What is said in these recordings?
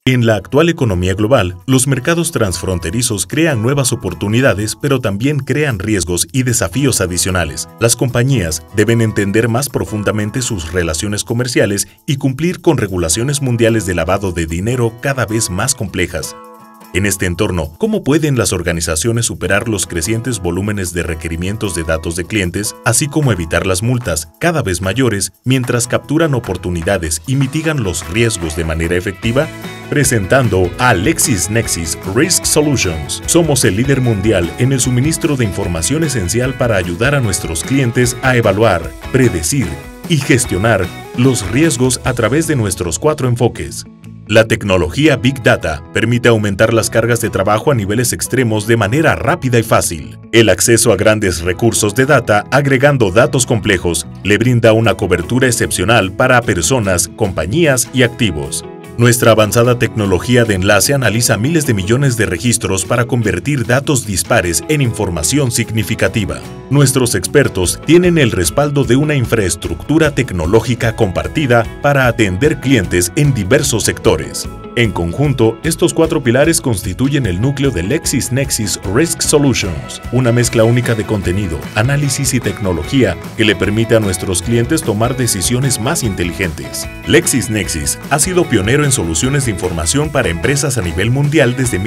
En la actual economía global, los mercados transfronterizos crean nuevas oportunidades, pero también crean riesgos y desafíos adicionales. Las compañías deben entender más profundamente sus relaciones comerciales y cumplir con regulaciones mundiales de lavado de dinero cada vez más complejas. En este entorno, ¿cómo pueden las organizaciones superar los crecientes volúmenes de requerimientos de datos de clientes, así como evitar las multas cada vez mayores mientras capturan oportunidades y mitigan los riesgos de manera efectiva? Presentando a LexisNexis Risk Solutions. Somos el líder mundial en el suministro de información esencial para ayudar a nuestros clientes a evaluar, predecir y gestionar los riesgos a través de nuestros 4 enfoques. La tecnología Big Data permite aumentar las cargas de trabajo a niveles extremos de manera rápida y fácil. El acceso a grandes recursos de data, agregando datos complejos, le brinda una cobertura excepcional para personas, compañías y activos. Nuestra avanzada tecnología de enlace analiza miles de millones de registros para convertir datos dispares en información significativa. Nuestros expertos tienen el respaldo de una infraestructura tecnológica compartida para atender clientes en diversos sectores. En conjunto, estos 4 pilares constituyen el núcleo de LexisNexis Risk Solutions, una mezcla única de contenido, análisis y tecnología que le permite a nuestros clientes tomar decisiones más inteligentes. LexisNexis ha sido pionero en soluciones de información para empresas a nivel mundial desde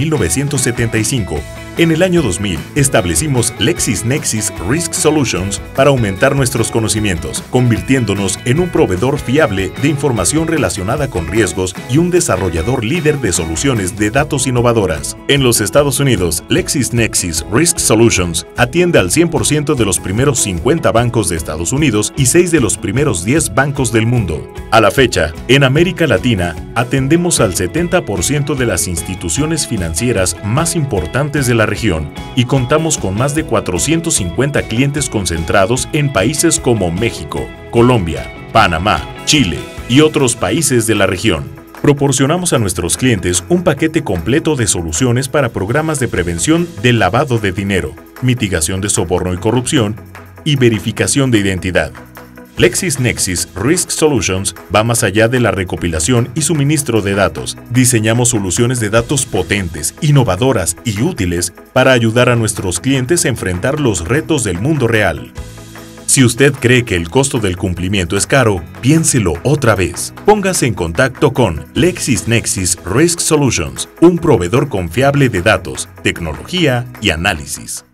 1975. En el año 2000, establecimos LexisNexis Risk Solutions para aumentar nuestros conocimientos, convirtiéndonos en un proveedor fiable de información relacionada con riesgos y un desarrollador líder de soluciones de datos innovadoras. En los Estados Unidos, LexisNexis Risk Solutions atiende al 100% de los primeros 50 bancos de Estados Unidos y 6 de los primeros 10 bancos del mundo. A la fecha, en América Latina, atendemos al 70% de las instituciones financieras más importantes de la región y contamos con más de 450 clientes concentrados en países como México, Colombia, Panamá, Chile y otros países de la región. Proporcionamos a nuestros clientes un paquete completo de soluciones para programas de prevención del lavado de dinero, mitigación de soborno y corrupción y verificación de identidad. LexisNexis Risk Solutions va más allá de la recopilación y suministro de datos. Diseñamos soluciones de datos potentes, innovadoras y útiles para ayudar a nuestros clientes a enfrentar los retos del mundo real. Si usted cree que el costo del cumplimiento es caro, piénselo otra vez. Póngase en contacto con LexisNexis Risk Solutions, un proveedor confiable de datos, tecnología y análisis.